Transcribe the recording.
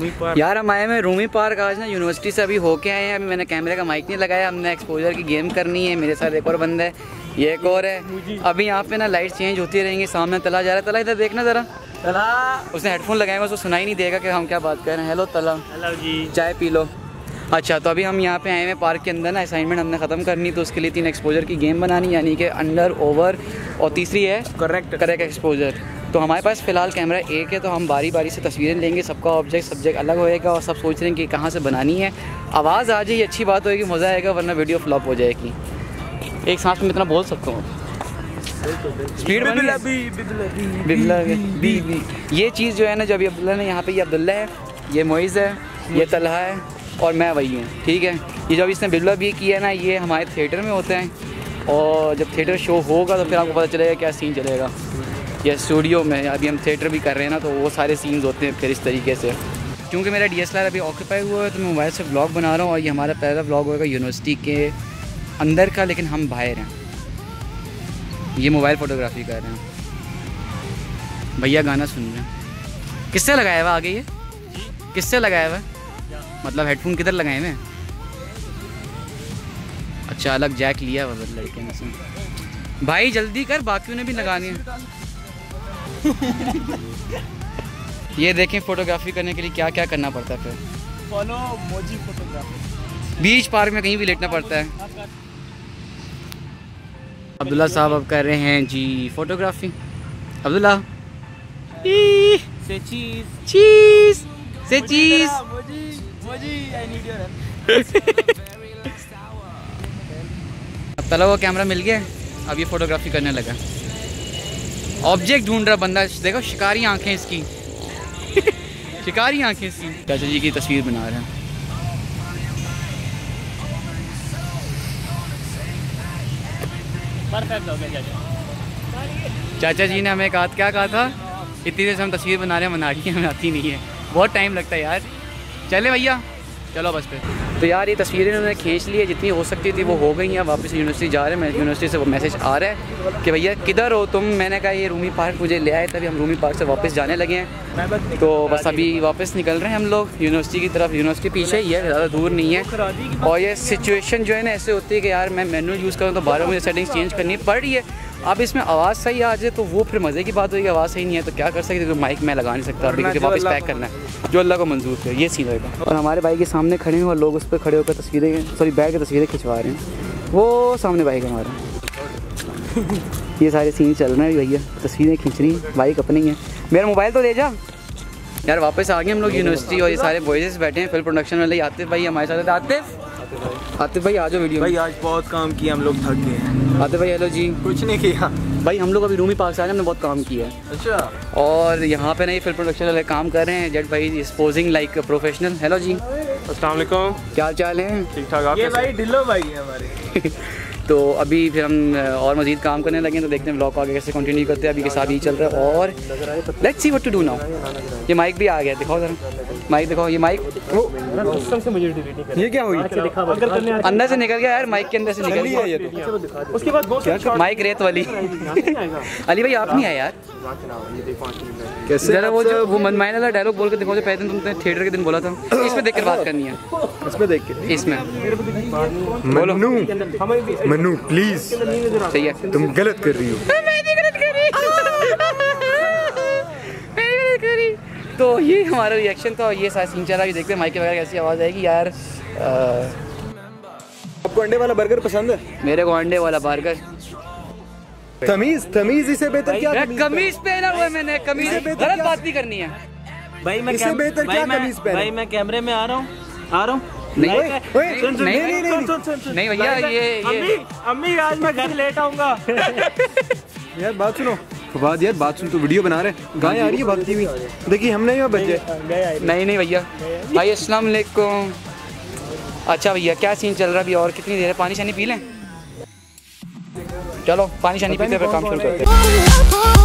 यार हम आए हैं रूमी पार्क आज ना, यूनिवर्सिटी से अभी होके आए हैं। अभी मैंने कैमरे का माइक नहीं लगाया, हमने एक्सपोजर की गेम करनी है। मेरे साथ एक और बंदा है, ये एक और है। अभी यहाँ पे ना लाइट चेंज होती रहेंगी। सामने तला जा रहा है, तला इधर देखना ज़रा। तला उसने हेडफोन लगाए हैं, उसको सुनाई नहीं देगा कि हम क्या बात कर रहे हैं। हेलो तला, हेलो जी, चाय पी लो। अच्छा, तो अभी हम यहाँ पे आए हैं पार्क के अंदर ना, असाइनमेंट हमने ख़त्म करनी, तो उसके लिए 3 एक्सपोजर की गेम बनानी, यानी कि अंडर, ओवर और तीसरी है करेक्ट एक्सपोजर। तो हमारे पास फ़िलहाल कैमरा एक है, तो हम बारी बारी से तस्वीरें लेंगे। सबका ऑब्जेक्ट सब्जेक्ट अलग होएगा और सब सोच रहे हैं कि कहाँ से बनानी है। आवाज़ आ जाए अच्छी बात होगी, मज़ा आएगा, वरना वीडियो फ्लॉप हो जाएगी। एक सांस में इतना बोल सकता हूँ, स्पीड ये चीज़ जो है ना, जो अभी अब्दुल्ला ने यहाँ पे, ये अब्दुल्ला है, ये मोइज़ है, ये तलहा है और मैं वही हूँ, ठीक है। ये जो अभी इसने बिल्ला भी किया है ना, ये हमारे थिएटर में होते हैं, और जब थिएटर शो होगा तो फिर आपको पता चलेगा क्या सीन चलेगा। या स्टूडियो में अभी हम थिएटर भी कर रहे हैं ना, तो वो सारे सीन्स होते हैं फिर इस तरीके से। क्योंकि मेरा DSLR अभी ऑक्यूपाई हुआ है, तो मैं मोबाइल से व्लॉग बना रहा हूँ, और ये हमारा पहला व्लॉग होगा यूनिवर्सिटी के अंदर का, लेकिन हम बाहर हैं। ये मोबाइल फ़ोटोग्राफी कर रहे हैं। भैया गाना सुन रहे हैं। किससे लगाया हुआ आगे, ये किससे लगाया हुआ? मतलब हेडफोन किधर लगाए हुए? अच्छा, अलग जैक लिया हुआ लड़के ने से। भाई जल्दी कर, बाकियों ने भी लगानी है। ये देखें, फोटोग्राफी करने के लिए क्या क्या करना पड़ता है। फिर फॉलो मोजी फोटोग्राफी। बीच पार्क में कहीं भी लेटना पड़ता है। अब्दुल्ला साहब अब कर रहे हैं जी फोटोग्राफी। अब्दुल्ला से चीज़ से चीज़ अब तला हुआ कैमरा मिल गया, अब ये फोटोग्राफी करने लगा। ऑब्जेक्ट ढूंढ रहा बंदा, देखो शिकारी आंखें इसकी। शिकारी आंखें इसकी। चाचा जी की तस्वीर बना रहे हैं। परफेक्ट हो गया चाचा जी ने हमें क्या कहा था, इतनी देर से हम तस्वीर बना रहे हैं, मनाली हमें आती नहीं है, बहुत टाइम लगता है यार। चले भैया, चलो बस पे। तो यार ये तस्वीरें उन्होंने खींच ली है, जितनी हो सकती थी वो हो गई हैं। वापस यूनिवर्सिटी जा रहे हैं। मैं यूनिवर्सिटी से वो मैसेज आ रहा है कि भैया किधर हो तुम। मैंने कहा ये रूमी पार्क मुझे ले आए, तभी हम रूमी पार्क से वापस जाने लगे हैं। तो बस अभी वापस निकल रहे हैं हम लोग यूनिवर्सिटी की तरफ। यूनिवर्सिटी पीछे ही है, ज़्यादा दूर नहीं है। और ये सिचुएशन जो है ना ऐसे होती है कि यार मैं मैनुअल यूज़ करूँ तो 12 मुझे सेटिंग्स चेंज करनी पड़ रही है। अब इसमें आवाज़ सही आ जाए तो वो फिर मज़े की बात होगी। आवाज़ सही नहीं है तो क्या कर सकते, तो माइक मैं लगा नहीं सकता अभी, क्योंकि वापस पैक करना है, जो अल्लाह को मंजूर है, ये सीन होगा। और हमारे भाई के सामने खड़े हैं और लोग उस पर खड़े होकर बैग की तस्वीरें खिंचवा रहे हैं। वो सामने बाइक हमारा। ये सारे सीन चल रहे हैं भैया, तस्वीरें खींच रही हैं, बाइक अपनी है। मेरा मोबाइल तो दे जा यार। वापस आ गए हम लोग यूनिवर्सिटी, और ये सारे बॉयज़ बैठे हैं, फिल्म प्रोडक्शन वाले। आतिफ भाई हमारे साथ। आतिफ भाई आ जाओ वीडियो भाई। आज बहुत काम किया, हम लोग थक गए हैं। आतिफ भाई हेलो जी। कुछ नहीं किया भाई, हम लोग अभी रूमी पार्क से आए, हमने बहुत काम किया है। अच्छा। और यहाँ पे ना ये फिल्म प्रोडक्शन वाले काम कर रहे हैं। जेट भाई is posing like professional. Hello जी, अस्सलाम वालेकुम, क्या चाल है? ठीक ठाक। ये भाई ढिल्लो भाई है हमारे। तो अभी फिर हम और मज़ीद काम करने लगे, तो देखते हैं ब्लॉग को आगे कैसे कंटिन्यू करते हैं। अभी के साथ ही चल रहा है, और let's see what to do now. ये माइक भी आ गया, दिखाओ जरा माइक, दिखाओ ये माइक। ये क्या हुई? अंदर से निकल गया यार, माइक के अंदर से निकल गया ये तो। उसके बाद माइक रेत वाली। अली भाई आप नहीं आए यार, कैसे? जरा वो मनमाने वाला डायलॉग बोल के दिखाओ, जो पहले दिन तुमने थिएटर के दिन बोला था। इसमें देख कर बात करनी है, इसमें देख के। इसमें बोलो मनु प्लीज। सही है, तुम गलत कर रही हो। मैं नहीं गलत कर रही। तो ये हमारा रिएक्शन था, और ये सारा सीन चला। देखते हैं माइक के बगैर कैसी आवाज़ आएगी यार। आपको अंडे वाला बर्गर पसंद है? मेरे को अंडे वाला बर्गर। तमीज इसे बेहतर क्या? कमीज पहना हुआ है मैंने, कमीज। गलत बात नहीं करनी है भाई। मैं इससे बेहतर क्या कमीज पहना? भाई मैं कैमरे में आ रहा हूँ। नहीं भैया, ये अम्मी आज मैं घर लेट आऊंगा। यार बात सुनो फवाद, यार बात सुन, तो वीडियो बना रहे, गाय आ रही है भागती हुई, देखिए हमने यहाँ बच्चे। नहीं भैया। भाई अस्सलाम वालेकुम। अच्छा भैया क्या सीन चल रहा है अभी, और कितनी देर है? पानी शानी पी लें? चलो पानी शानी पीते फिर काम शुरू करते हैं।